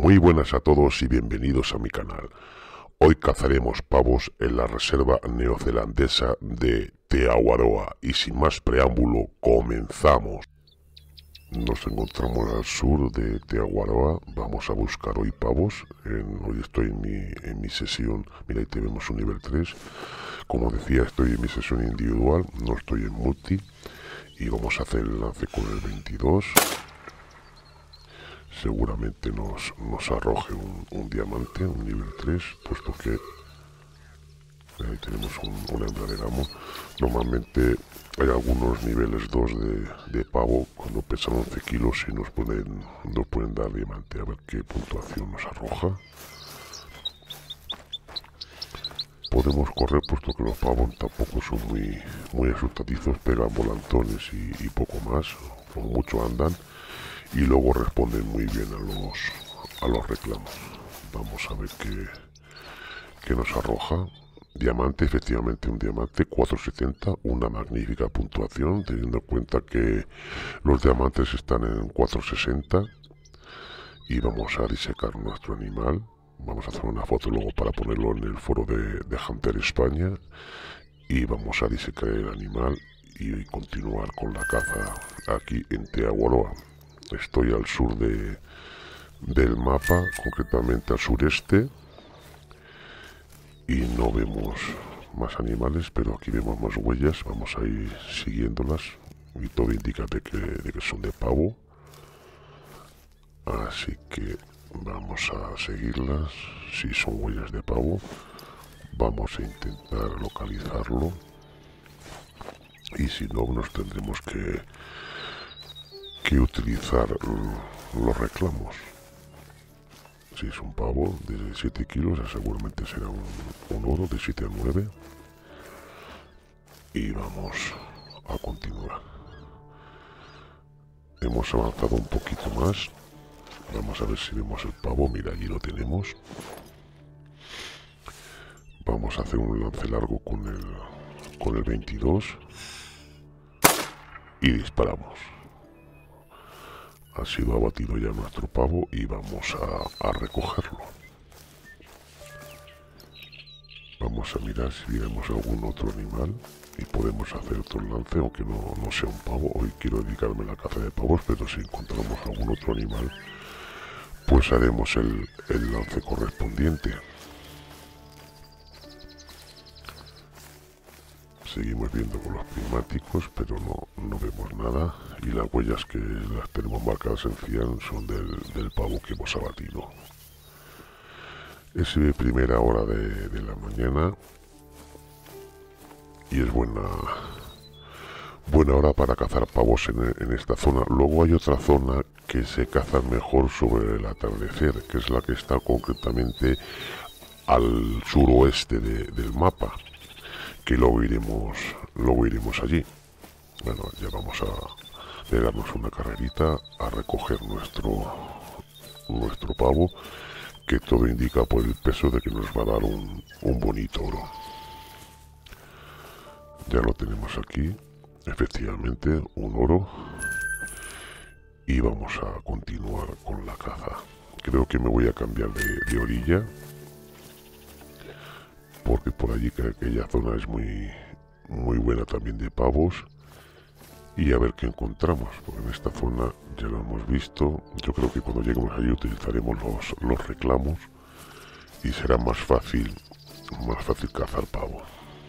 Muy buenas a todos y bienvenidos a mi canal. Hoy cazaremos pavos en la reserva neozelandesa de Te Awaroa y sin más preámbulo comenzamos. Nos encontramos al sur de Te Awaroa, vamos a buscar hoy pavos. Hoy estoy en mi sesión, mira ahí tenemos un nivel 3. Como decía, estoy en mi sesión individual, no estoy en multi. Y vamos a hacer el lance con el 22. Seguramente nos arroje un diamante, un nivel 3, puesto que ahí tenemos una hembra de gamo. Normalmente hay algunos niveles 2 de pavo cuando pesan 11 kilos y nos pueden dar diamante. A ver qué puntuación nos arroja. Podemos correr puesto que los pavos tampoco son muy asustadizos, pegan volantones y poco más, o mucho andan. Y luego responden muy bien a los reclamos. Vamos a ver qué nos arroja. Diamante, efectivamente un diamante, 470, una magnífica puntuación, teniendo en cuenta que los diamantes están en 460. Y vamos a disecar nuestro animal. Vamos a hacer una foto luego para ponerlo en el foro de Hunter España. Y vamos a disecar el animal y continuar con la caza aquí en Te Awaroa. Estoy al sur del mapa, concretamente al sureste, y no vemos más animales, pero aquí vemos más huellas. Vamos a ir siguiéndolas y todo indica de que son de pavo, así que vamos a seguirlas. Si son huellas de pavo, vamos a intentar localizarlo, y si no nos tendremos que utilizar los reclamos. Si es un pavo de 7 kilos, seguramente será un oro de 7 a 9. Y vamos a continuar. Hemos avanzado un poquito más. Vamos a ver si vemos el pavo. Mira, allí lo tenemos. Vamos a hacer un lance largo con el 22. Y disparamos. Ha sido abatido ya nuestro pavo y vamos a recogerlo. Vamos a mirar si vemos algún otro animal y podemos hacer otro lance, aunque no sea un pavo. Hoy quiero dedicarme a la caza de pavos, pero si encontramos algún otro animal, pues haremos el lance correspondiente. Seguimos viendo con los prismáticos, pero no vemos nada, y las huellas que las tenemos marcadas en cian son del pavo que hemos abatido. Es primera hora de la mañana y es buena hora para cazar pavos en esta zona. Luego hay otra zona que se caza mejor sobre el atardecer, que es la que está concretamente al suroeste del mapa, que luego iremos allí. Bueno, ya vamos a darnos una carrerita a recoger nuestro pavo, que todo indica por el peso de que nos va a dar un bonito oro. Ya lo tenemos aquí, efectivamente, un oro. Y vamos a continuar con la caza. Creo que me voy a cambiar de orilla, porque por allí que aquella zona es muy buena también de pavos. Y a ver qué encontramos, porque en esta zona ya lo hemos visto. Yo creo que cuando lleguemos allí utilizaremos los reclamos y será más fácil cazar pavo.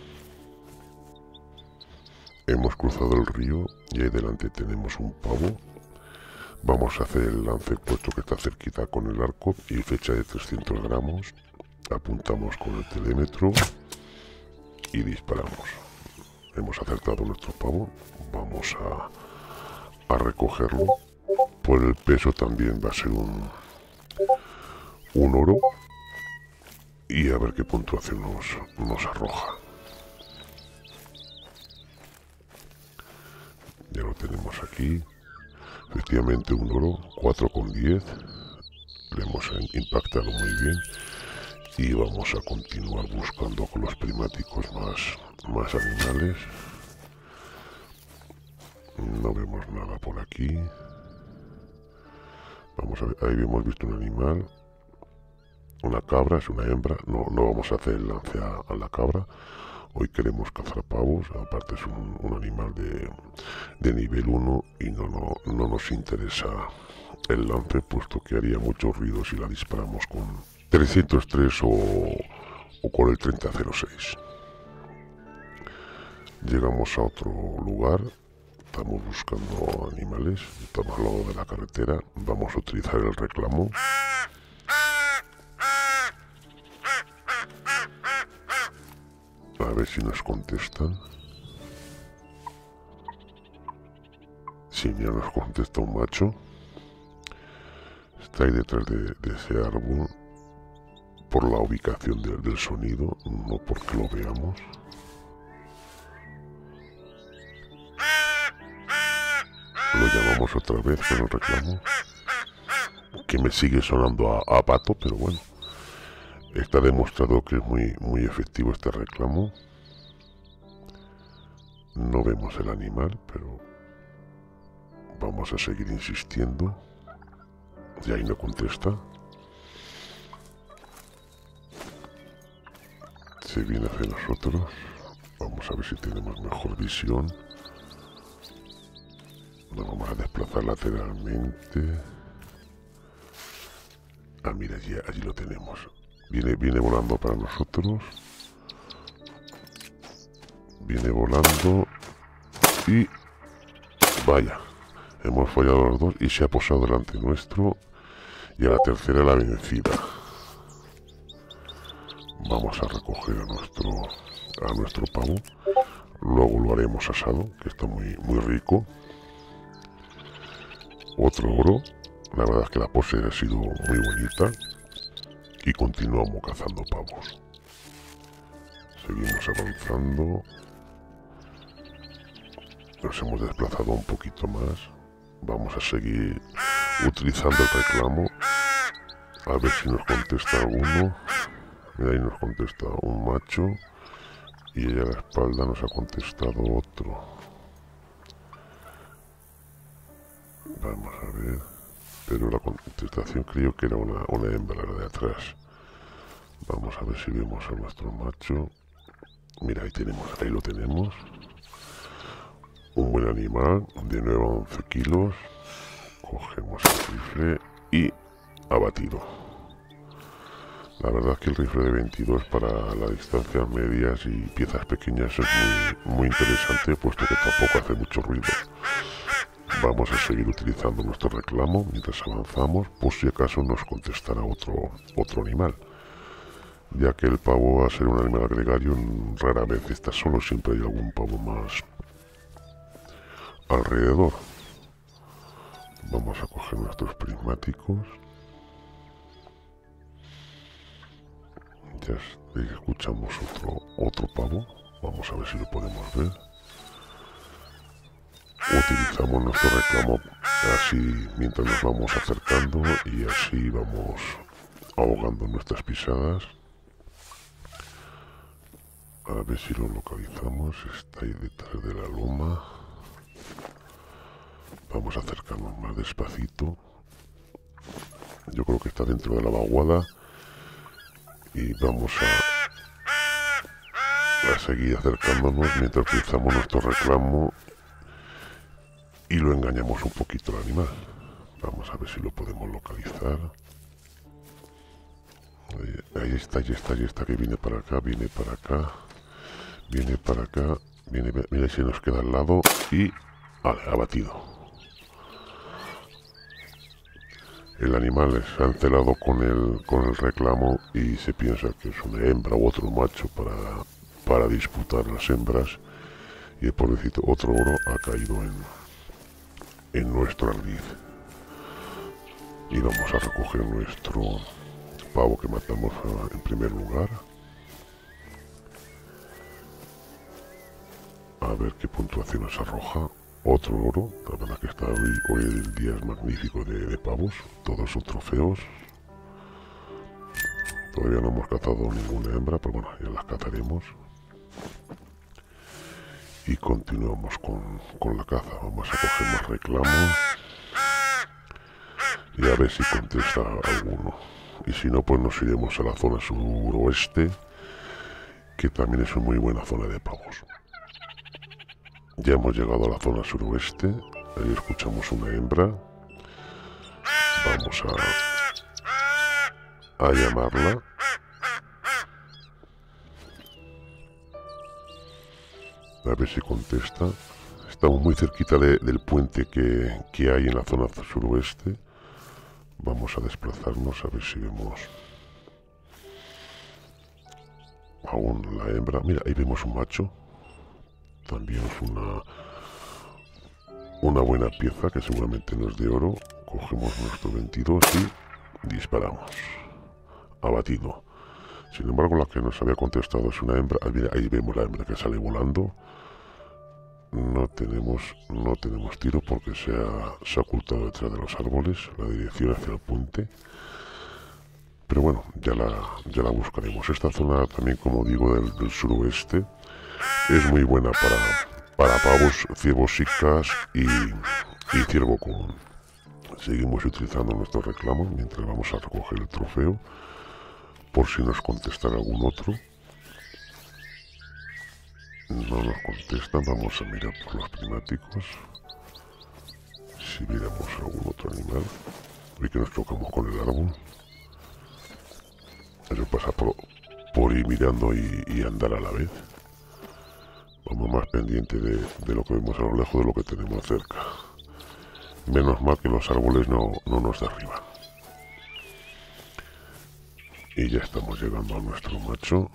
Hemos cruzado el río y ahí delante tenemos un pavo. Vamos a hacer el lance, puesto que está cerquita, con el arco y fecha de 300 gramos. Apuntamos con el telémetro y disparamos. Hemos acertado nuestro pavo. Vamos a recogerlo. Por el peso también va a ser un oro. Y a ver qué puntuación nos arroja. Ya lo tenemos aquí. Efectivamente un oro, 4,10. Le hemos impactado muy bien. Y vamos a continuar buscando con los prismáticos más animales. No vemos nada por aquí. Vamos a ver, ahí hemos visto un animal. una cabra, es una hembra. No vamos a hacer el lance a la cabra. Hoy queremos cazar pavos, aparte es un animal de nivel 1 y no nos interesa el lance, puesto que haría mucho ruido si la disparamos con 303 o con el 3006. Llegamos a otro lugar, estamos buscando animales, estamos al lado de la carretera, vamos a utilizar el reclamo. A ver si nos contestan. Sí, ya nos contesta un macho. Está ahí detrás de ese árbol por la ubicación del sonido, no porque lo veamos. Lo llamamos otra vez con el reclamo, que me sigue sonando a pato, pero bueno, está demostrado que es muy efectivo este reclamo. No vemos el animal, pero vamos a seguir insistiendo. Y ahí no contesta. Se viene hacia nosotros. Vamos a ver si tenemos mejor visión. Nos vamos a desplazar lateralmente. Ah, mira, allí lo tenemos. Viene volando para nosotros. Viene volando. Y vaya, hemos fallado los dos y se ha posado delante nuestro. Y a la tercera la vencida. Vamos a recoger a nuestro pavo. Luego lo haremos asado, que está muy rico. Otro oro. La verdad es que la pose ha sido muy bonita. Y continuamos cazando pavos. Seguimos avanzando. Nos hemos desplazado un poquito más. Vamos a seguir utilizando el reclamo. A ver si nos contesta alguno. Mira, ahí nos contesta un macho. Y ella a la espalda nos ha contestado otro. Vamos a ver. Pero la contestación creo que era una hembra, la de atrás. Vamos a ver si vemos a nuestro macho. Mira, ahí lo tenemos. Un buen animal, de 9 a 11 kilos. Cogemos el rifle y abatido. La verdad es que el rifle de 22 para las distancias medias y piezas pequeñas es muy interesante, puesto que tampoco hace mucho ruido. Vamos a seguir utilizando nuestro reclamo mientras avanzamos, por si acaso nos contestará otro animal. Ya que el pavo, a ser un animal gregario, rara vez está solo, siempre hay algún pavo más alrededor. Vamos a coger nuestros prismáticos. Ya escuchamos otro pavo. Vamos a ver si lo podemos ver. Utilizamos nuestro reclamo así mientras nos vamos acercando y así vamos ahogando nuestras pisadas. A ver si lo localizamos. Está ahí detrás de la loma. Vamos a acercarnos más despacito. Yo creo que está dentro de la vaguada. Y vamos a seguir acercándonos mientras utilizamos nuestro reclamo y lo engañamos un poquito al animal. Vamos a ver si lo podemos localizar. Ahí está, que viene para acá, viene para acá. Mira si nos queda al lado y vale, abatido. El animal se ha encelado con el reclamo y se piensa que es una hembra u otro macho para disputar las hembras, y el pobrecito otro oro ha caído en nuestro ardiz. Y vamos a recoger nuestro pavo que matamos en primer lugar. A ver qué puntuación nos arroja. Otro oro. La verdad que está hoy el día es magnífico de pavos. Todos son trofeos. Todavía no hemos cazado ninguna hembra, pero bueno, ya las cazaremos. Y continuamos con la caza. Vamos a coger más reclamos y a ver si contesta alguno. y si no, pues nos iremos a la zona suroeste, que también es una muy buena zona de pavos. Ya hemos llegado a la zona suroeste, ahí escuchamos una hembra. Vamos a llamarla. A ver si contesta. Estamos muy cerquita del puente que hay en la zona suroeste. Vamos a desplazarnos a ver si vemos aún la hembra. Mira, ahí vemos un macho. También es una buena pieza que seguramente no es de oro. Cogemos nuestro 22 y disparamos. Abatido. Sin embargo, la que nos había contestado es una hembra. Mira, ahí vemos la hembra que sale volando. No tenemos tiro porque se ha ocultado detrás de los árboles, la dirección hacia el puente. Pero bueno, ya la buscaremos. Esta zona también, como digo, del suroeste es muy buena para pavos, ciervos sicas y ciervo común. Seguimos utilizando nuestro reclamo mientras vamos a recoger el trofeo, por si nos contestan algún otro. No nos contestan, vamos a mirar por los primáticos. Si viéramos algún otro animal. Y que nos chocamos con el árbol. Eso pasa por ir mirando y andar a la vez. Vamos más pendiente de lo que vemos a lo lejos de lo que tenemos cerca. Menos mal que los árboles no nos derriban. Y ya estamos llegando a nuestro macho.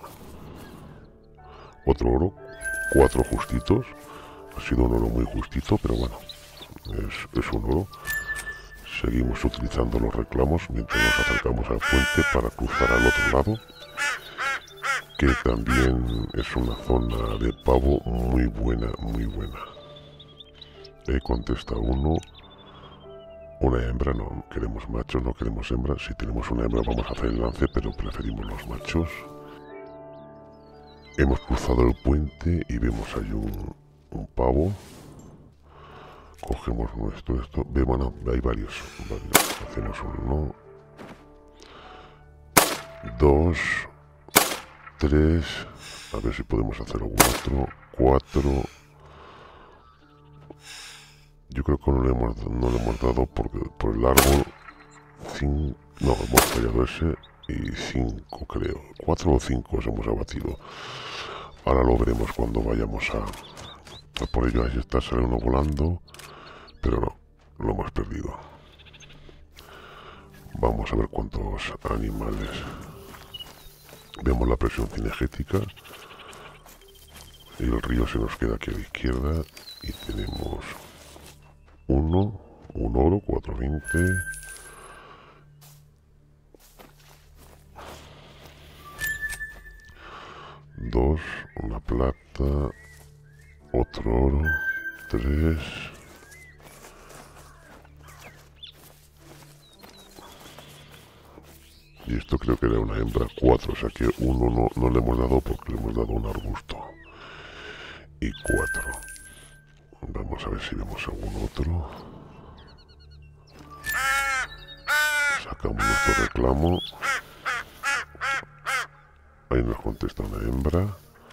Otro oro. 4 justitos. Ha sido un oro muy justito, pero bueno, es un oro. Seguimos utilizando los reclamos mientras nos acercamos al puente para cruzar al otro lado, que también es una zona de pavo muy buena, muy buena. Contesta uno. Una hembra, no queremos machos, no queremos hembras. Si tenemos una hembra vamos a hacer el lance, pero preferimos los machos. Hemos cruzado el puente y vemos ahí un pavo. Cogemos nuestro esto. Bueno, hay varios. Hacemos 1, 2, 3. A ver si podemos hacer algún otro. 4. Yo creo que no le hemos dado por el árbol. 5. No, hemos fallado ese. Y 5 creo. 4 o 5 hemos abatido. Ahora lo veremos cuando vayamos a por ello. Ahí está, sale uno volando. Pero no, lo hemos perdido. Vamos a ver cuántos animales. Vemos la presión cinegética. Y el río se nos queda aquí a la izquierda. Y tenemos un oro, 420. Dos, una plata, otro oro, 3. Y esto creo que era una hembra, 4, o sea que uno no le hemos dado porque le hemos dado un arbusto. Y 4. Vamos a ver si vemos algún otro. Sacamos nuestro reclamo. Ahí nos contesta una hembra.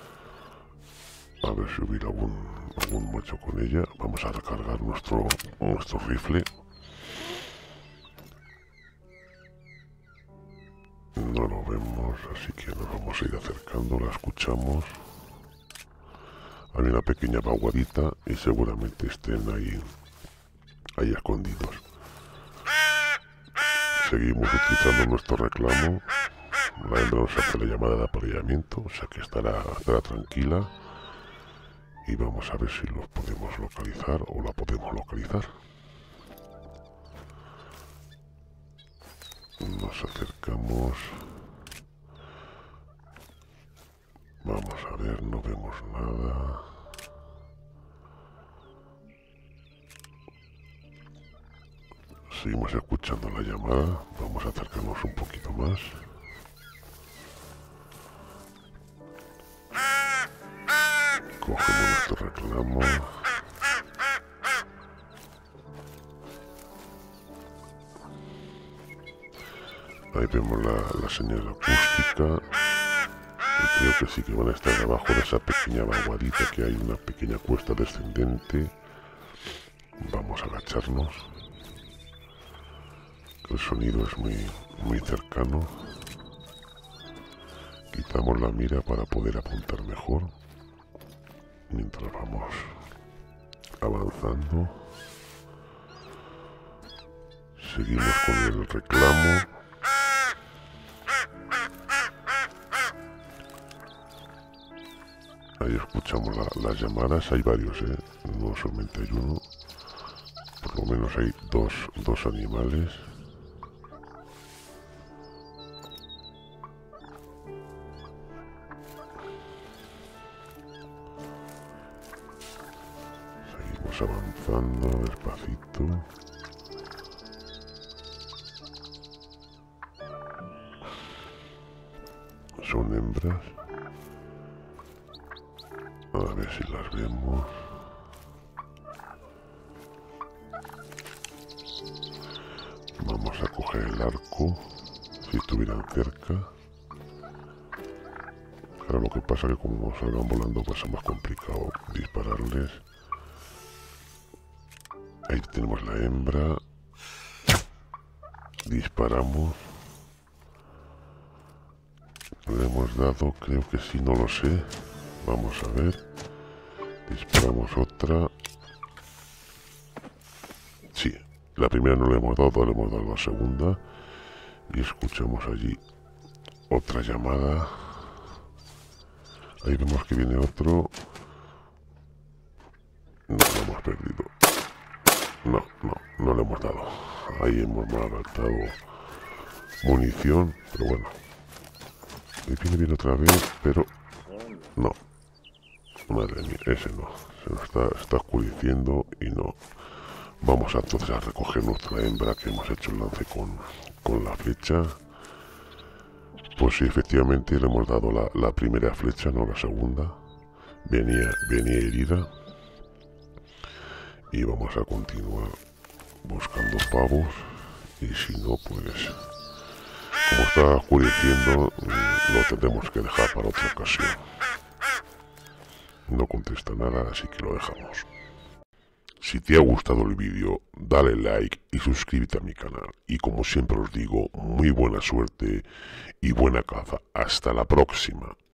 A ver si hubiera algún macho con ella. Vamos a recargar nuestro rifle. No lo vemos, así que nos vamos a ir acercando. La escuchamos. Hay una pequeña vaguadita y seguramente estén ahí escondidos. Seguimos utilizando nuestro reclamo. La hembra nos hace la llamada de apareamiento, o sea que estará tranquila. Y vamos a ver si los podemos localizar o la podemos localizar. Nos acercamos. Vamos a ver, no vemos nada. Seguimos escuchando la llamada. Vamos a acercarnos un poquito más. Cogemos nuestro reclamo. Ahí vemos la señal acústica. Y creo que sí que van a estar abajo de esa pequeña vaguadita, que hay una pequeña cuesta descendente. Vamos a agacharnos. El sonido es muy cercano. Quitamos la mira para poder apuntar mejor. Mientras vamos avanzando. Seguimos con el reclamo. Ahí escuchamos las llamadas. Hay varios, no solamente hay uno. Por lo menos hay dos animales. Seguimos avanzando despacito. Son hembras. A ver si las vemos. Vamos a coger el arco, si estuvieran cerca. Ahora lo que pasa es que como salgan volando pues es más complicado dispararles. Ahí tenemos la hembra. Disparamos. Le hemos dado, creo que sí, no lo sé. Vamos a ver. Disparamos otra. Sí, la primera no le hemos dado, le hemos dado la segunda. Y escuchamos allí otra llamada. Ahí vemos que viene otro. No lo hemos perdido. No le hemos dado. Ahí hemos malgastado munición, pero bueno. Y viene otra vez, pero no. Madre mía, ese no. Se nos está oscureciendo y no. Vamos entonces a recoger nuestra hembra, que hemos hecho el lance con la flecha. Pues sí, efectivamente le hemos dado la primera flecha, no la segunda. Venía herida. Y vamos a continuar buscando pavos. Y si no, pues como está oscureciendo, lo tendremos que dejar para otra ocasión. No contesta nada, así que lo dejamos. Si te ha gustado el vídeo, dale like y suscríbete a mi canal. Y como siempre os digo, muy buena suerte y buena caza. Hasta la próxima.